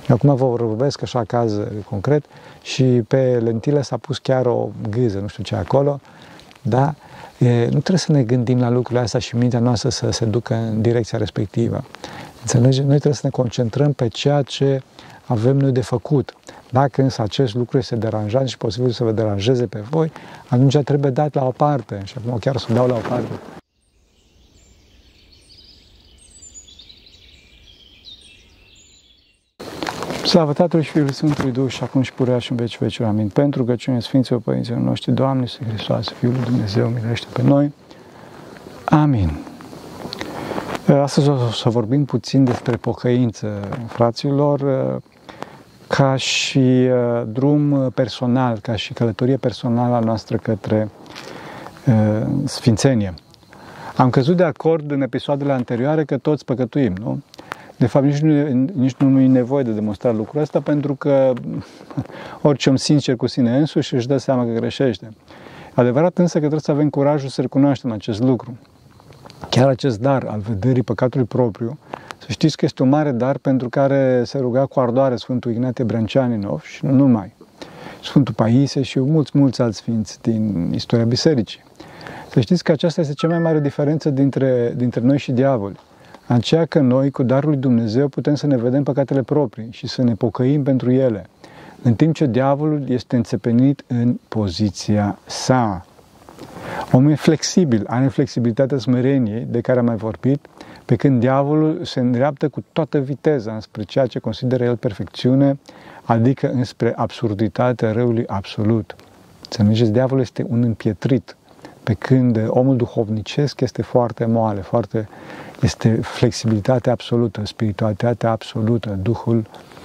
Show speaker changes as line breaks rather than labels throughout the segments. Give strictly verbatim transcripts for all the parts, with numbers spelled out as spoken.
Acum vă vorbesc așa caz concret și pe lentile s-a pus chiar o gâză, nu știu ce acolo, da? E, nu trebuie să ne gândim la lucrurile astea și mintea noastră să se ducă în direcția respectivă. Înțelege? Noi trebuie să ne concentrăm pe ceea ce avem noi de făcut. Dacă însă acest lucru este deranjant și posibil să vă deranjeze pe voi, atunci trebuie dat la o parte. Și acum chiar să dau la o parte. Slavă Tatălui și Fiului Sfântului Duh și acum și purea și în veci vecii. Amin. Pentru rugăciunea Sfinților Părinților noștri, Doamne, Iisuse Hristoase, Fiul lui Dumnezeu, miluiește pe noi. Amin. Astăzi o să vorbim puțin despre pocăință, fraților, ca și drum personal, ca și călătorie personală a noastră către sfințenie. Am căzut de acord în episoadele anterioare că toți păcătuim, nu? De fapt, nici nu, nici nu e nevoie de demonstrat lucrul ăsta, pentru că orice om sincer cu sine însuși își dă seama că greșește. Adevărat însă că trebuie să avem curajul să recunoaștem acest lucru. Chiar acest dar al vederii păcatului propriu, să știți că este un mare dar pentru care se ruga cu ardoare Sfântul Ignatie Brânceaninov și nu numai, Sfântul Paisie și mulți, mulți alți sfinți din istoria bisericii. Să știți că aceasta este cea mai mare diferență dintre, dintre noi și diavol. Aceea că noi, cu darul lui Dumnezeu, putem să ne vedem păcatele proprii și să ne pocăim pentru ele, în timp ce diavolul este înțepenit în poziția sa. Omul e flexibil, are flexibilitatea smereniei de care am mai vorbit, pe când diavolul se îndreaptă cu toată viteza înspre ceea ce consideră el perfecțiune, adică înspre absurditatea răului absolut. Înțelegeți, diavolul este un împietrit, pe când omul duhovnicesc este foarte moale, foarte, este flexibilitatea absolută, spiritualitatea absolută, Duhul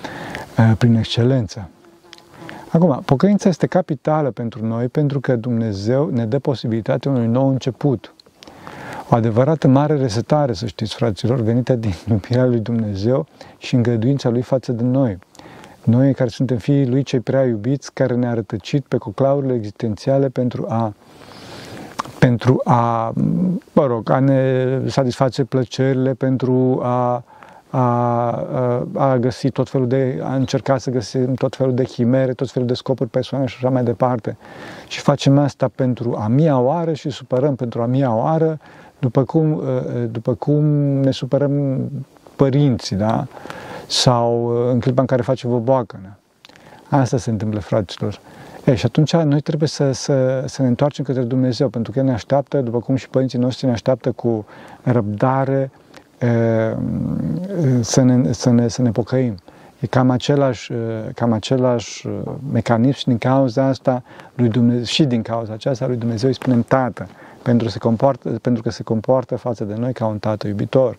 prin excelență. Acum, pocăința este capitală pentru noi pentru că Dumnezeu ne dă posibilitatea unui nou început. O adevărată mare resetare, să știți, fraților, venită din iubirea lui Dumnezeu și îngăduința Lui față de noi. Noi care suntem fiii Lui cei prea iubiți, care ne-a rătăcit pe coclaurile existențiale pentru a pentru a, mă rog, a ne satisface plăcerile, pentru a, a, a găsi tot felul de, a încerca să găsim tot felul de chimere, tot felul de scopuri personale și așa mai departe. Și facem asta pentru a mia oară și supărăm pentru a mia oară, după cum, după cum ne supărăm părinții, da? Sau în clipa în care face voboacă. Da? Asta se întâmplă, fraților. E, și atunci noi trebuie să, să, să ne întoarcem către Dumnezeu, pentru că El ne așteaptă, după cum și părinții noștri ne așteaptă cu răbdare e, să, ne, să, ne, să ne pocăim. E cam același, cam același mecanism și din cauza asta lui Dumnezeu, și din cauza aceasta lui Dumnezeu îi spunem Tată, pentru, se comportă, pentru că se comportă față de noi ca un Tată iubitor.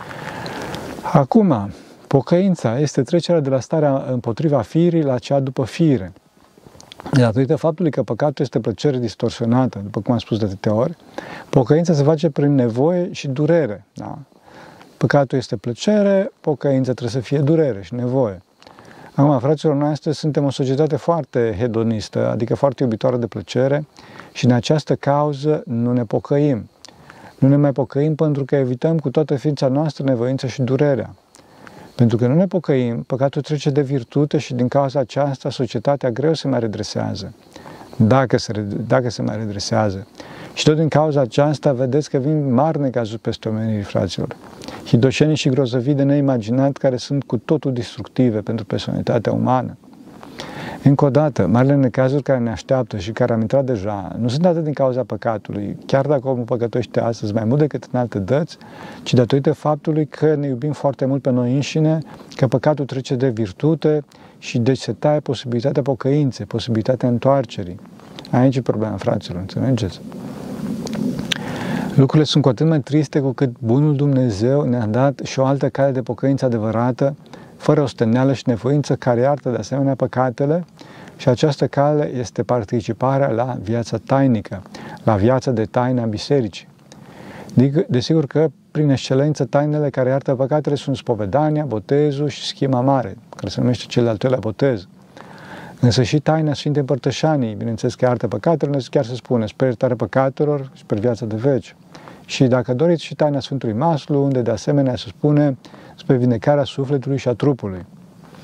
Acum, pocăința este trecerea de la starea împotriva firii la cea după fire. Datorită faptului că păcatul este plăcere distorsionată, după cum am spus de atâtea ori, pocăința se face prin nevoie și durere. Da? Păcatul este plăcere, pocăința trebuie să fie durere și nevoie. Acum, fraților, noi astăzi suntem o societate foarte hedonistă, adică foarte iubitoare de plăcere și în această cauză nu ne pocăim. Nu ne mai pocăim pentru că evităm cu toată ființa noastră nevoința și durerea. Pentru că nu ne pocăim, păcatul trece de virtute și din cauza aceasta societatea greu se mai redresează, dacă se, dacă se mai redresează. Și tot din cauza aceasta vedeți că vin mari necazuri peste omenirii, fraților. Hidoșenii și grozăvii de neimaginat care sunt cu totul destructive pentru personalitatea umană. Încă o dată, marile necazuri care ne așteaptă și care am intrat deja, nu sunt atât din cauza păcatului, chiar dacă omul păcătoște astăzi mai mult decât în alte dăți, ci datorită faptului că ne iubim foarte mult pe noi înșine, că păcatul trece de virtute și deci se taie posibilitatea pocăinței, posibilitatea întoarcerii. Aici e problema, fraților, înțelegeți? Lucrurile sunt cu atât mai triste cu cât bunul Dumnezeu ne-a dat și o altă cale de pocăință adevărată, fără osteneală și nevoință, care iartă de asemenea păcatele, și această cale este participarea la viața tainică, la viața de taină a bisericii. Desigur că, prin excelență, tainele care iartă păcatele sunt spovedania, botezul și schima mare, care se numește cel de-al treilea botez. Însă și taina Sfintei Împărtășanii, bineînțeles că iartă păcatele, chiar se spune, spre iertarea păcatelor și spre viața de veci. Și dacă doriți și taina Sfântului Maslu, unde de asemenea se spune spre vindecarea sufletului și a trupului.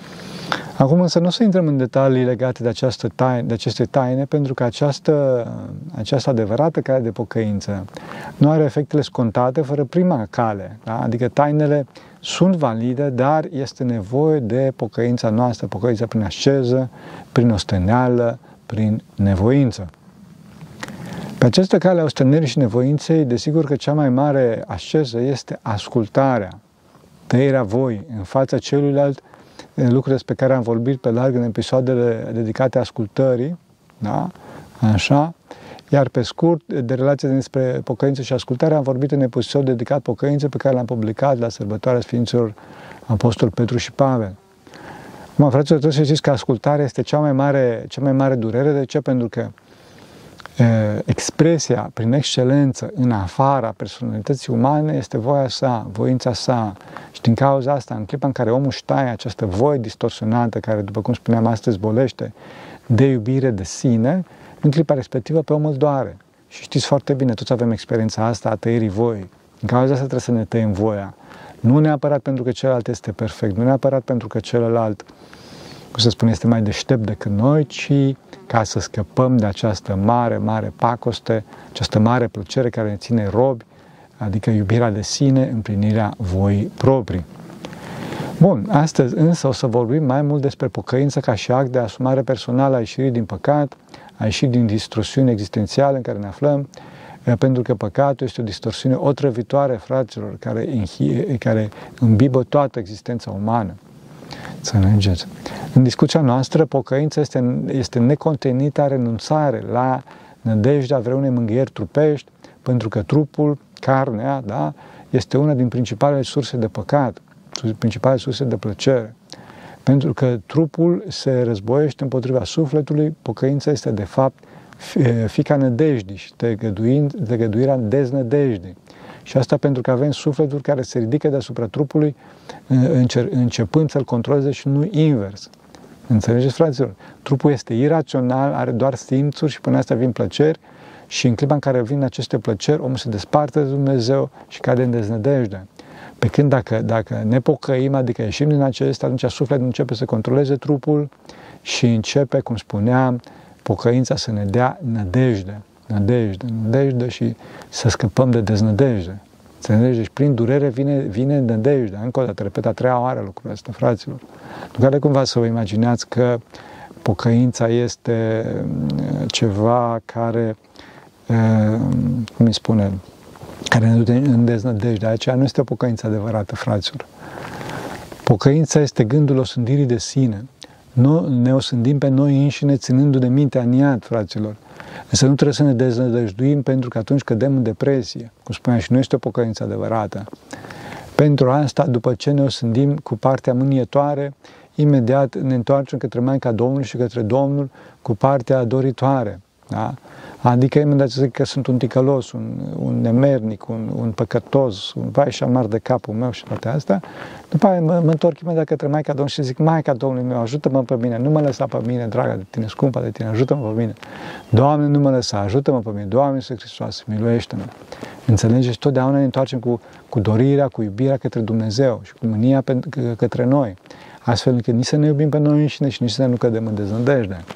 Acum însă nu o să intrăm în detalii legate de, această taine, de aceste taine, pentru că această, această adevărată cale de pocăință nu are efectele scontate fără prima cale. Da? Adică tainele sunt valide, dar este nevoie de pocăința noastră, pocăința prin asceză, prin osteneală, prin nevoință. Pe această cale a ostenerii și nevoinței, desigur că cea mai mare asceză este ascultarea, tăierea voi în fața celuilalt, lucruri despre care am vorbit pe larg în episoadele dedicate ascultării, da? Așa. Iar pe scurt, de relația despre pocăință și ascultare, am vorbit în episod dedicat pocăință pe care l-am publicat la sărbătoarea Sfinților Apostol Petru și Pavel. Acum, fraților, trebuie să știți că ascultarea este cea mai mare, cea mai mare durere. De ce? Pentru că e, expresia prin excelență în afara personalității umane este voia sa, voința sa. Și din cauza asta, în clipa în care omul își taie această voie distorsionată, care, după cum spuneam astăzi, bolește de iubire de sine, în clipa respectivă pe om îl doare. Și știți foarte bine, toți avem experiența asta a tăierii voii. În cauza asta trebuie să ne tăiem voia. Nu neapărat pentru că celălalt este perfect, nu neapărat pentru că celălalt, cum să spun, este mai deștept decât noi, ci ca să scăpăm de această mare, mare pacoste, această mare plăcere care ne ține robi, adică iubirea de sine, împlinirea voii proprii. Bun, astăzi însă o să vorbim mai mult despre pocăință ca și act de asumare personală a ieșirii din păcat, a ieși din distorsiune existențială în care ne aflăm, pentru că păcatul este o distorsiune otrăvitoare, fraților, care, înhie, care îmbibă toată existența umană. Să înțelegeți. În discuția noastră, pocăința este, este necontenită renunțare la nădejdea vreunei mângâieri trupești, pentru că trupul, carnea, da, este una din principalele surse de păcat, principalele surse de plăcere. Pentru că trupul se războiește împotriva sufletului, pocăința este de fapt fiica nădejdii și tăgăduirea deznădejdii. Și asta pentru că avem sufletul care se ridică deasupra trupului începând să-l controleze și nu invers. Înțelegeți, fraților? Trupul este irațional, are doar simțuri și până asta vin plăceri și în clipa în care vin aceste plăceri, omul se desparte de Dumnezeu și cade în deznădejde. Pe când dacă, dacă ne pocăim, adică ieșim din acestea, atunci sufletul începe să controleze trupul și începe, cum spuneam, pocăința să ne dea nădejde, nădejde, nădejde și să scăpăm de deznădejde. Deci prin durere vine, vine nădejdea. Încă o dată, repet, a treia oară lucrul ăsta, fraților. Nu care cumva să vă imaginați că pocăința este ceva care, cum îi spune, care ne duce în deznădejde. Aceea nu este o pocăință adevărată, fraților. Pocăința este gândul osândirii de sine. Nu ne osândim pe noi înșine ținându de mintea în iad, fraților. Însă nu trebuie să ne deznădăjduim pentru că atunci cădem în depresie. Cum spuneam, și nu este o pocăință adevărată. Pentru asta, după ce ne osândim cu partea mânietoare, imediat ne întoarcem către Maica Domnului și către Domnul cu partea doritoare. Da? Adică imediat să zic că sunt un ticălos, un, un nemernic, un, un păcătos, un vai și amar de capul meu și toate astea. După aia mă, mă întorc imediat către Maica Domnului și zic, Maica Domnului meu, ajută-mă pe mine, nu mă lăsa pe mine, dragă de tine, scumpa de tine, ajută-mă pe mine. Doamne, nu mă lăsa, ajută-mă pe mine, Doamne Iisuse Hristos, miluiește-mă. Înțelegeți? Totdeauna ne întoarcem cu, cu dorirea, cu iubirea către Dumnezeu și cu mânia pe, către noi, astfel încât nici să ne iubim pe noi înșine și nici să nu cădem în deznădejde.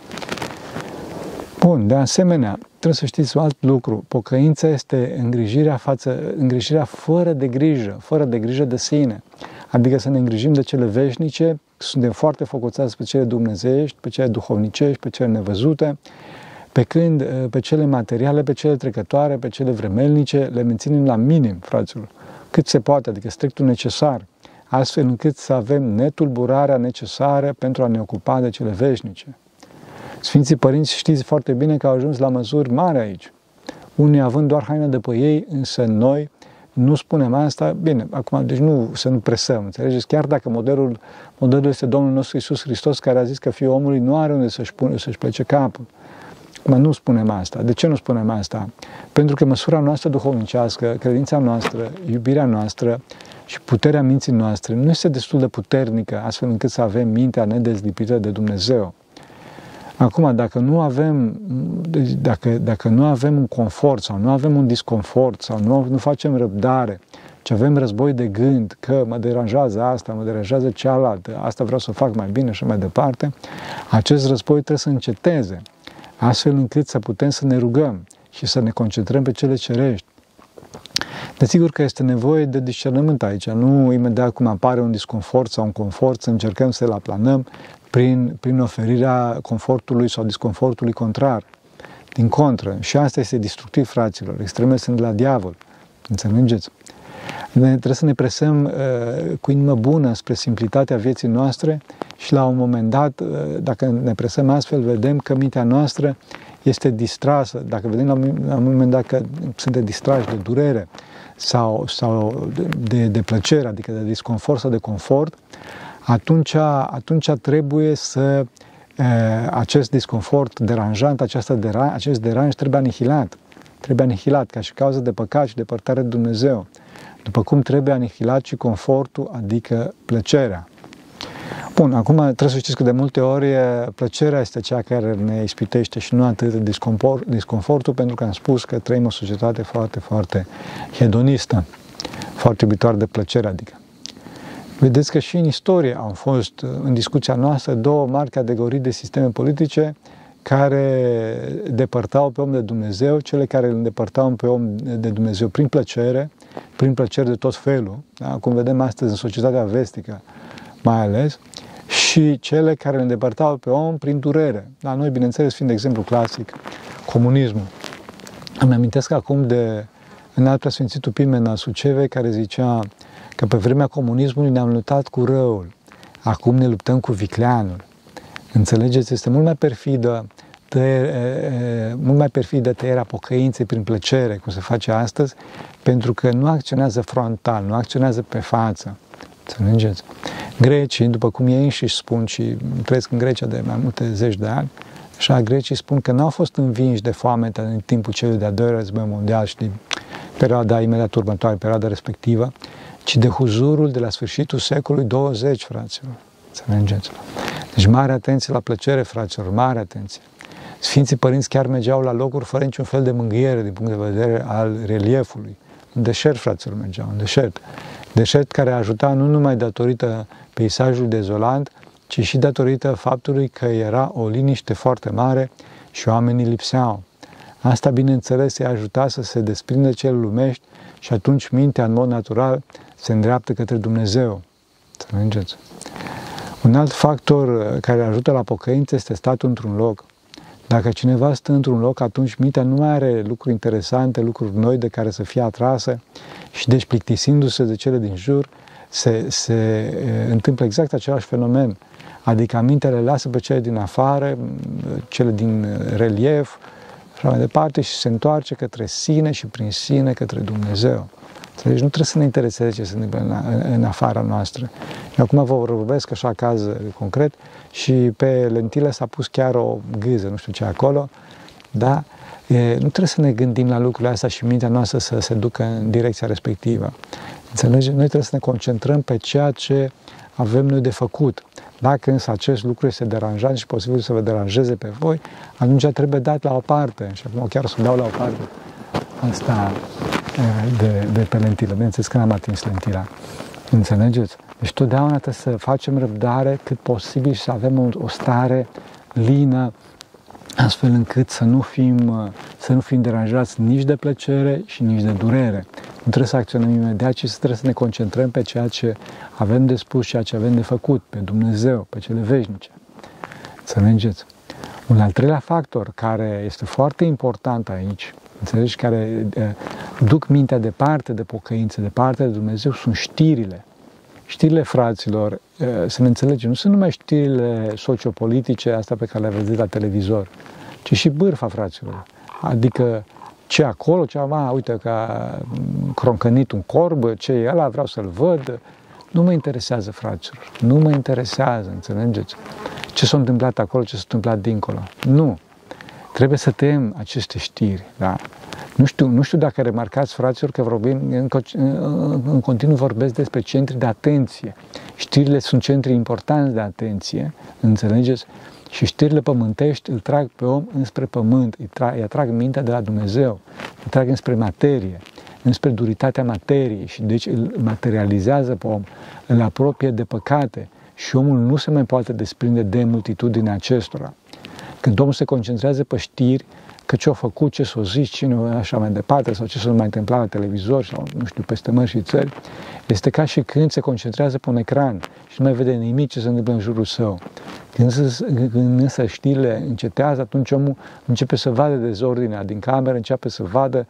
Bun, de asemenea, trebuie să știți un alt lucru. Pocăința este îngrijirea, față, îngrijirea fără de grijă, fără de grijă de sine. Adică să ne îngrijim de cele veșnice, suntem foarte focusați pe cele dumnezeiești, pe cele duhovnicești, pe cele nevăzute, pe când pe cele materiale, pe cele trecătoare, pe cele vremelnice, le menținem la minim, fraților, cât se poate, adică strictul necesar, astfel încât să avem netulburarea necesară pentru a ne ocupa de cele veșnice. Sfinții părinți știți foarte bine că au ajuns la măsuri mari aici. Unii având doar haină de pe ei, însă noi nu spunem asta. Bine, acum, deci nu să nu presăm, înțelegeți? Chiar dacă modelul, modelul este Domnul nostru Iisus Hristos, care a zis că Fiul omului nu are unde să-și, pune, să-și plece capul. Acum nu spunem asta. De ce nu spunem asta? Pentru că măsura noastră duhovnicească, credința noastră, iubirea noastră și puterea minții noastre nu este destul de puternică, astfel încât să avem mintea nedezlipită de Dumnezeu. Acum, dacă nu avem, dacă, dacă nu avem un confort sau nu avem un disconfort sau nu, nu facem răbdare ci avem război de gând că mă deranjează asta, mă deranjează cealaltă, asta vreau să fac mai bine și mai departe, acest război trebuie să înceteze, astfel încât să putem să ne rugăm și să ne concentrăm pe cele cerești. Desigur că este nevoie de discernământ aici, nu imediat cum apare un disconfort sau un confort să încercăm să-l aplanăm prin, prin oferirea confortului sau disconfortului contrar. Din contră, și asta este destructiv, fraților, extremele sunt de la diavol, înțelegeți? Ne, trebuie să ne presăm uh, cu inimă bună spre simplitatea vieții noastre și la un moment dat, uh, dacă ne presăm astfel, vedem că mintea noastră este distrasă. Dacă vedem la un, la un moment dat că suntem distrași de durere sau, sau de, de plăcere, adică de disconfort sau de confort, atunci, atunci trebuie să acest disconfort deranjant, această deran, acest deranj trebuie anihilat. Trebuie anihilat ca și cauză de păcat și depărtare de Dumnezeu. După cum trebuie anihilat și confortul, adică plăcerea. Bun, acum trebuie să știți că de multe ori plăcerea este cea care ne ispitește și nu atât disconfortul, pentru că am spus că trăim o societate foarte, foarte hedonistă, foarte iubitoare de plăcere, adică. Vedeți că și în istorie au fost, în discuția noastră, două mari categorii de sisteme politice care depărtau pe om de Dumnezeu, cele care îl îndepărtau pe om de Dumnezeu prin plăcere, prin plăceri de tot felul, da? Cum vedem astăzi în societatea vestică mai ales, și cele care îl îndepărtau pe om prin durere. La noi, bineînțeles, fiind de exemplu clasic, comunismul. Îmi amintesc acum de înalt preasfințitul Pimen al Sucevei, care zicea că pe vremea comunismului ne-am luptat cu răul, acum ne luptăm cu vicleanul. Înțelegeți? Este mult mai perfidă, tăie, mult mai perfidă tăierea pocăinței prin plăcere, cum se face astăzi, pentru că nu acționează frontal, nu acționează pe față. Înțelegeți? Grecii, după cum ei înșiși spun, și trăiesc în Grecia de mai multe zeci de ani, așa, grecii spun că nu au fost învinși de foamete în timpul celui de-al doilea război mondial și din perioada imediat următoare, perioada respectivă, ci de huzurul de la sfârșitul secolului douăzeci, fraților. Înțelegeți? Deci mare atenție la plăcere, fraților, mare atenție. Sfinții părinți chiar mergeau la locuri fără niciun fel de mângâiere din punct de vedere al reliefului. În deșert, fraților, mergeau, în deșert. Deșert care ajuta nu numai datorită peisajului dezolant, ci și datorită faptului că era o liniște foarte mare și oamenii lipseau. Asta, bineînțeles, îi ajuta să se desprindă cele lumești și atunci mintea, în mod natural, se îndreaptă către Dumnezeu. Înțelegeți? Un alt factor care ajută la pocăință este statul într-un loc. Dacă cineva stă într-un loc, atunci mintea nu mai are lucruri interesante, lucruri noi de care să fie atrasă și deci plictisindu-se de cele din jur, se, se întâmplă exact același fenomen. Adică mintea le lasă pe cele din afară, cele din relief și mai departe și se întoarce către sine și prin sine către Dumnezeu. Deci nu trebuie să ne intereseze ce se întâmplă în, în afara noastră. Eu acum vă vorbesc așa caz concret și pe lentilă s-a pus chiar o gâză, nu știu ce acolo, da? E, nu trebuie să ne gândim la lucrurile astea și mintea noastră să se ducă în direcția respectivă. Înțelegeți? Noi trebuie să ne concentrăm pe ceea ce avem noi de făcut. Dacă însă acest lucru este deranjant și posibil să vă deranjeze pe voi, atunci trebuie dat la o parte. Și acum chiar o să dau la o parte asta de, de pe lentilă. Bineînțeles că n-am atins lentila. Înțelegeți? Deci totdeauna trebuie să facem răbdare cât posibil și să avem o, o stare lină, astfel încât să nu fim, să nu fim deranjați nici de plăcere și nici de durere. Nu trebuie să acționăm imediat, ci trebuie să ne concentrăm pe ceea ce avem de spus, ceea ce avem de făcut, pe Dumnezeu, pe cele veșnice. Înțelegeți? Un al treilea factor care este foarte important aici, înțelegi, care uh, duc mintea departe de pocăință, departe de Dumnezeu, sunt știrile. Știrile, fraților, uh, să ne înțelegem, nu sunt numai știrile sociopolitice, astea pe care le vedeți la televizor, ci și bârfa, fraților. Adică ce acolo, ce am, uite că a croncănit un corb, ce e ăla, vreau să-l văd. Nu mă interesează, fraților, nu mă interesează, înțelegeți? Ce s-a întâmplat acolo, ce s-a întâmplat dincolo. Nu. Trebuie să tăiem aceste știri, da? Nu știu, nu știu dacă remarcați, fraților, că vorbim, în, în, în continuu vorbesc despre centri de atenție. Știrile sunt centri importanți de atenție, înțelegeți? Și știrile pământești îl trag pe om înspre pământ, îi, tra- îi atrag mintea de la Dumnezeu, îi trag înspre materie. înspre duritatea materiei și deci îl materializează pe om, îl apropie de păcate și omul nu se mai poate desprinde de multitudinea acestora. Când omul se concentrează pe știri, că ce-a făcut, ce s-o zis, cine așa mai departe, sau ce s-a mai întâmplat la televizor, sau nu știu, peste mări și țări, este ca și când se concentrează pe un ecran și nu mai vede nimic ce se întâmplă în jurul său. Când, se, când însă știrile încetează, atunci omul începe să vadă dezordinea din cameră, începe să vadă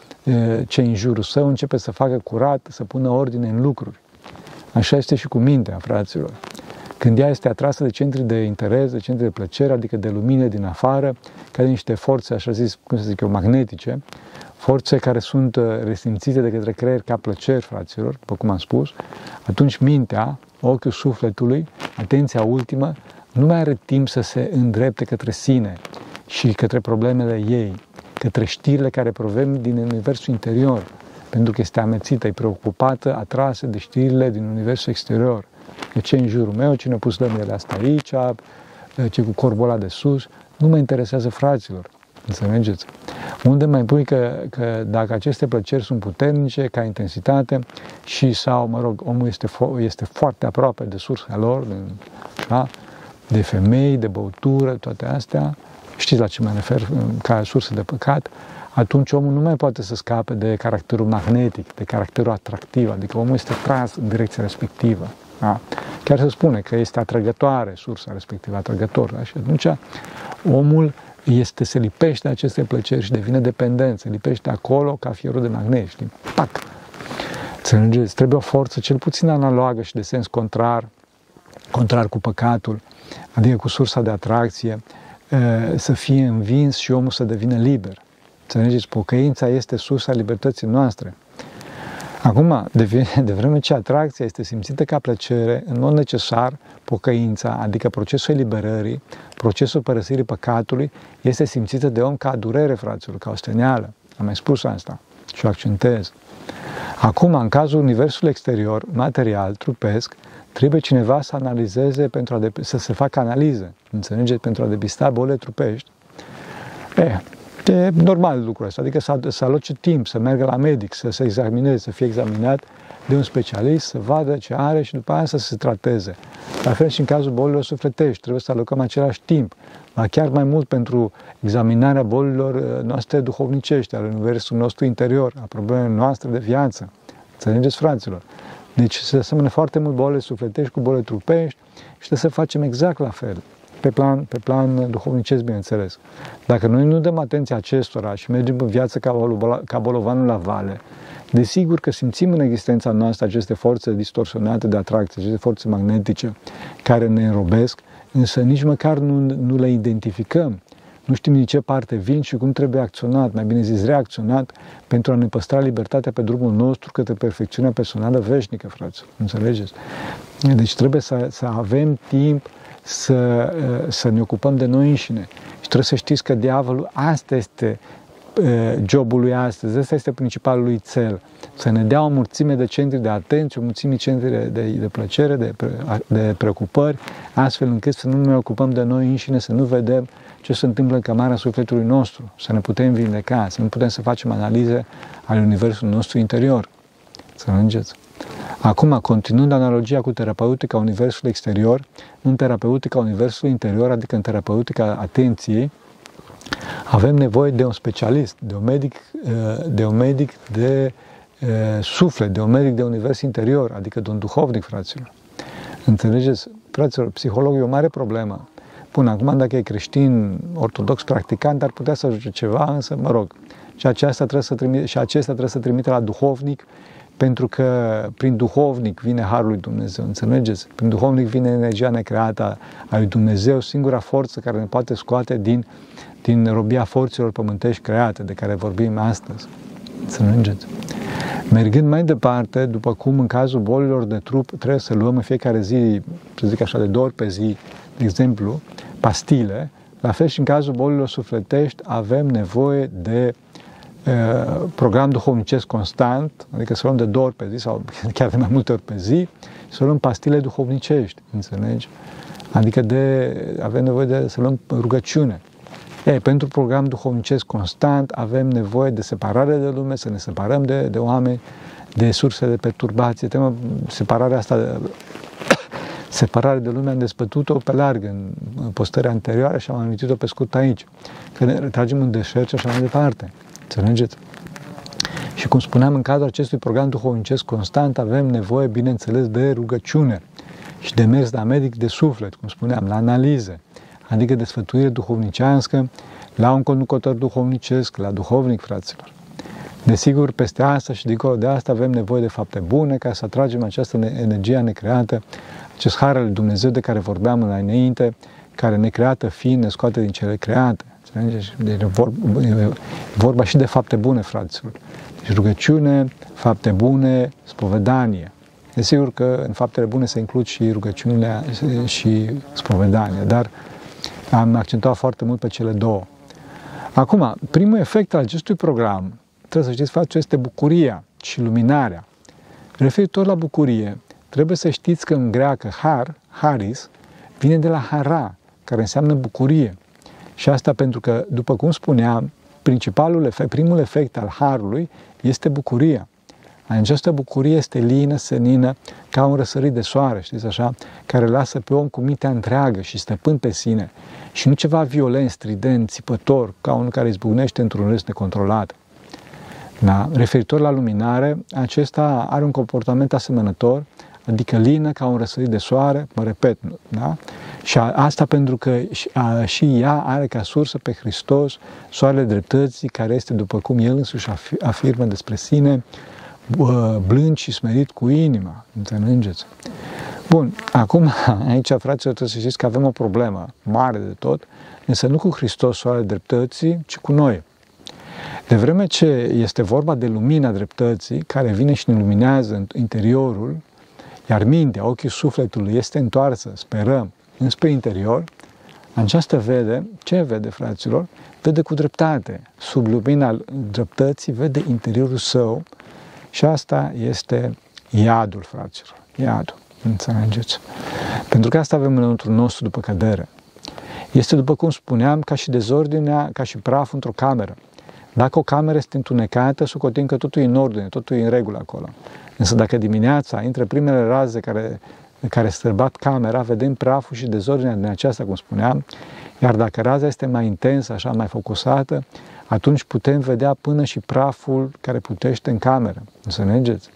ce în jurul său, începe să facă curat, să pună ordine în lucruri. Așa este și cu mintea, fraților. Când ea este atrasă de centri de interes, de centri de plăcere, adică de lumine din afară, ca de niște forțe, așa zis, cum să zic eu, magnetice, forțe care sunt resimțite de către creier ca plăceri, fraților, după cum am spus, atunci mintea, ochiul sufletului, atenția ultimă, nu mai are timp să se îndrepte către sine și către problemele ei, către știrile care provin din universul interior, pentru că este amețită, e preocupată, atrasă de știrile din universul exterior. De ce în jurul meu, cine a pus lămile astea aici, ce cu corbul ăla de sus, nu mă interesează, fraților. Înțelegeți? Unde mai pui că, că dacă aceste plăceri sunt puternice, ca intensitate, și sau, mă rog, omul este, fo- este foarte aproape de sursa lor, de, da? de femei, de băutură, toate astea, știți la ce mă refer, ca sursă de păcat, atunci omul nu mai poate să scape de caracterul magnetic, de caracterul atractiv, adică omul este tras în direcția respectivă. Da? Chiar se spune că este atrăgătoare sursa respectivă, atrăgător. Da? Și atunci omul este, se lipește de aceste plăceri și devine dependent, se lipește acolo ca fierul de magnet, știi? Pac! Înțelegeți? Trebuie o forță cel puțin analogă și de sens contrar, contrar cu păcatul, adică cu sursa de atracție, să fie învins și omul să devină liber. Înțelegeți? Pocăința este sursa libertății noastre. Acum, de, de vreme ce atracția este simțită ca plăcere, în mod necesar, pocăința, adică procesul eliberării, procesul părăsirii păcatului, este simțită de om ca durere, fraților, ca osteneală. Am mai spus asta și o accentez. Acum, în cazul universului exterior, material, trupesc, trebuie cineva să analizeze, pentru a de, să se facă analize, înțelegeți, pentru a depista bolile trupești. E, e normal lucrul ăsta, adică să, să aloce timp, să meargă la medic, să se examineze, să fie examinat de un specialist, să vadă ce are și după aia să se trateze. La fel și în cazul bolilor sufletești, trebuie să alocăm același timp, dar chiar mai mult pentru examinarea bolilor noastre duhovnicești, al universului nostru interior, a problemelor noastre de viață. Înțelegeți, fraților? Deci se aseamănă foarte mult bolile sufletești cu bolile trupești și trebuie să facem exact la fel, pe plan, pe plan duhovnicesc, bineînțeles. Dacă noi nu dăm atenție acestora și mergem în viață ca, ca bolovanul la vale, desigur că simțim în existența noastră aceste forțe distorsionate de atracție, aceste forțe magnetice care ne înrobesc, însă nici măcar nu, nu le identificăm. Nu știm din ce parte vin și cum trebuie acționat, mai bine zis reacționat, pentru a ne păstra libertatea pe drumul nostru către perfecțiunea personală veșnică, frați. Înțelegeți? Deci trebuie să, să avem timp să, să ne ocupăm de noi înșine. Și trebuie să știți că diavolul, asta este jobul lui astăzi, ăsta este principalul lui cel. Să ne dea o mulțime de centri de atenție, o mulțime de centri de, de, de plăcere, de, de preocupări, astfel încât să nu ne ocupăm de noi înșine, să nu vedem ce se întâmplă în cămara sufletului nostru, să ne putem vindeca, să nu putem să facem analize ale universului nostru interior. Să înțelegeți? Acum, continuând analogia cu terapeutica universului exterior, în terapeutica universului interior, adică în terapeutica atenției, avem nevoie de un specialist, de un medic de, un medic de e, suflet, de un medic de univers interior, adică de un duhovnic, fraților. Înțelegeți? Fraților, psihologul e o mare problemă. Până acum, dacă e creștin, ortodox, practicant, ar putea să ajute ceva, însă, mă rog, și acesta trebuie să trimite, și acesta trebuie să trimite la duhovnic, pentru că prin duhovnic vine Harul lui Dumnezeu, înțelegeți? Prin duhovnic vine energia necreată a lui Dumnezeu, singura forță care ne poate scoate din, din robia forțelor pământești create, de care vorbim astăzi. Înțelegeți? Mergând mai departe, după cum în cazul bolilor de trup trebuie să luăm în fiecare zi, să zic așa, de două ori pe zi, de exemplu, pastile, la fel și în cazul bolilor sufletești avem nevoie de uh, program duhovnicesc constant, adică să luăm de două ori pe zi sau chiar de mai multe ori pe zi, să luăm pastile duhovnicești, înțelegi? Adică de, avem nevoie de să luăm rugăciune. E, pentru program duhovnicesc constant avem nevoie de separare de lume, să ne separăm de, de oameni, de surse de perturbație. Tema, separarea asta, de, separare de lume am despătut-o pe larg în, în postări anterioare și am amintit-o pe scurt aici. Că ne retragem în deșert și așa mai departe. Înțelegeți? Și cum spuneam, în cadrul acestui program duhovnicesc constant avem nevoie, bineînțeles, de rugăciune și de mers la medic de suflet, cum spuneam, la analize, adică de sfătuire duhovnicească, la un conducător duhovnicesc, la duhovnic, fraților. Desigur, peste asta și dincolo de asta avem nevoie de fapte bune ca să atragem această energie necreată, acest har al Dumnezeu de care vorbeam înainte, care necreată fiind ne scoate din cele create. Deci e vorba, e vorba și de fapte bune, fraților. Deci rugăciune, fapte bune, spovedanie. Desigur că în faptele bune se includ și rugăciunile și spovedania, dar am accentuat foarte mult pe cele două. Acum, primul efect al acestui program, trebuie să știți, fraților, este bucuria și luminarea. Referitor la bucurie, trebuie să știți că în greacă har, haris, vine de la hara, care înseamnă bucurie. Și asta pentru că, după cum spuneam, principalul efect, primul efect al harului este bucuria. Această bucurie este lină, senină, ca un răsărit de soare, știți așa, care lasă pe om cu mintea întreagă și stăpân pe sine. Și nu ceva violent, strident, țipător, ca unul care izbucnește într-un râs necontrolat. Da? Referitor la luminare, acesta are un comportament asemănător, adică lină ca un răsărit de soare, mă repet, da? Și asta pentru că și ea are ca sursă pe Hristos, soarele dreptății, care este, după cum El însuși afirmă despre sine, blând și smerit cu inima, înțelegeți? Bun, acum, aici, fraților, trebuie să știți că avem o problemă mare de tot, însă nu cu Hristos, soarele dreptății, ci cu noi. De vreme ce este vorba de lumina dreptății, care vine și ne luminează în interiorul, iar mintea, ochii sufletului este întoarsă, sperăm, înspre interior, aceasta vede, ce vede, fraților? Vede cu dreptate. Sub lumina dreptății vede interiorul său și asta este iadul, fraților. Iadul, înțelegeți? Pentru că asta avem înăuntru nostru după cădere. Este, după cum spuneam, ca și dezordinea, ca și praful într-o cameră. Dacă o cameră este întunecată, socotim că totul e în ordine, totul e în regulă acolo. Însă dacă dimineața intră primele raze care, care străbat camera, vedem praful și dezordinea din aceasta, cum spuneam, iar dacă raza este mai intensă, așa, mai focusată, atunci putem vedea până și praful care plutește în cameră. Înțelegeți?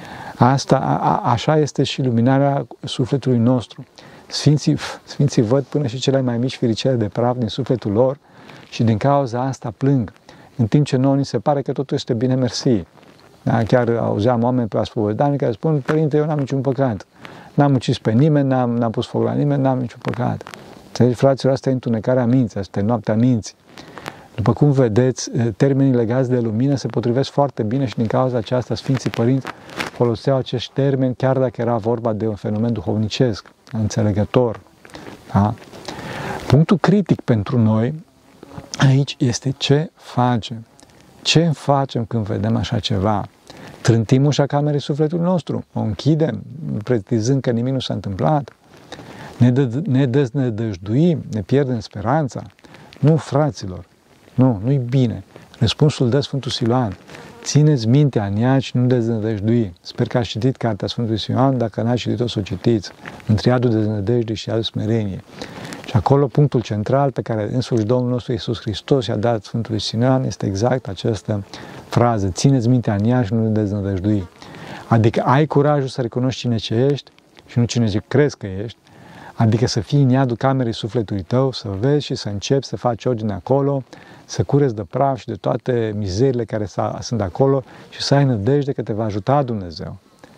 Asta, a, așa este și luminarea sufletului nostru. Sfinții, Sfinții văd până și cele mai mici firicele de praf din sufletul lor și din cauza asta plâng. În timp ce nouă ni se pare că totul este bine, mersi. Da? Chiar auzeam oameni pe la spovedanie care spun: Părinte, eu n-am niciun păcat. N-am ucis pe nimeni, n-am, n-am pus foc la nimeni, n-am niciun păcat. Înțelegi, fraților, asta e întunecarea minții, asta e noaptea minții. După cum vedeți, termenii legați de lumină se potrivesc foarte bine și din cauza aceasta Sfinții Părinți foloseau acești termeni, chiar dacă era vorba de un fenomen duhovnicesc, înțelegător. Da? Punctul critic pentru noi aici este ce facem. Ce facem când vedem așa ceva? Trântim ușa camerei sufletului nostru, o închidem, pretizând că nimic nu s-a întâmplat, ne, dă, ne deznădăjduim, ne pierdem speranța. Nu, fraților, nu, nu-i bine. Răspunsul dă Sfântul Siluan: țineți mintea în ea și nu deznădăjdui. Sper că ați citit cartea Sfântului Siluan, dacă n-ați citit-o, să o citiți, între iadul deznădejde și iadul smerenie. Și acolo punctul central pe care însuși Domnul nostru Iisus Hristos i-a dat Sfântului Siluan este exact această frază: țineți mintea în ea și nu deznădăjdui. Adică ai curajul să recunoști cine ce ești și nu cine ce crezi că ești, adică să fii în iadul camerei sufletului tău, să vezi și să începi să faci ordine acolo, să cureți de praf și de toate mizerile care sunt acolo și să ai nădejde că te va ajuta Dumnezeu.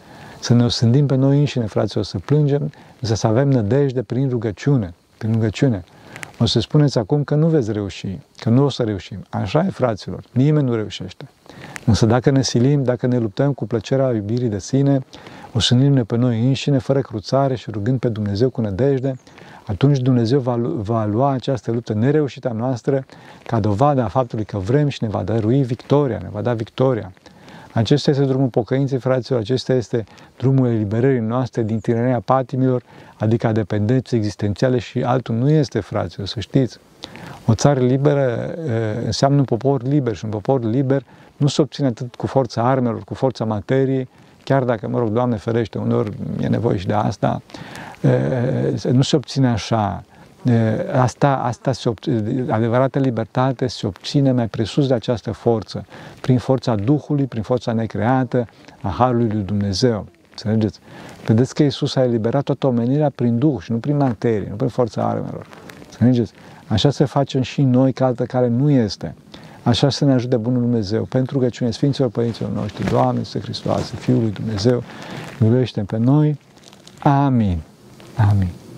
Să ne osândim pe noi înșine, fraților, să plângem, însă să avem nădejde prin rugăciune. Prin rugăciune. O să spuneți acum că nu veți reuși, că nu o să reușim. Așa e, fraților, nimeni nu reușește. Însă dacă ne silim, dacă ne luptăm cu plăcerea iubirii de sine, osândim-ne pe noi înșine, fără cruțare și rugând pe Dumnezeu cu nădejde, atunci Dumnezeu va, va lua această luptă nereușită a noastră ca dovadă a faptului că vrem și ne va dărui victoria, ne va da victoria. Acesta este drumul pocăinței, fraților, acesta este drumul eliberării noastre din tirania patimilor, adică a dependenței existențiale, și altul nu este, fraților, să știți. O țară liberă înseamnă un popor liber și un popor liber nu se obține atât cu forța armelor, cu forța materiei, chiar dacă, mă rog, Doamne ferește, uneori e nevoie și de asta, nu se obține așa. Asta, asta se obține, adevărată libertate se obține mai presus de această forță, prin forța Duhului, prin forța necreată a Harului lui Dumnezeu. Înțelegeți? Vedeți că Iisus a eliberat toată omenirea prin Duh și nu prin materie, nu prin forța armelor. Înțelegeți? Așa se facem și noi, ca altă care nu este. Așa să ne ajute Bunul Dumnezeu, pentru că cine Sfinților Părinților noștri, Doamne Iisuse Hristoase, Fiul lui Dumnezeu, miluiește pe noi. Amin. Amin.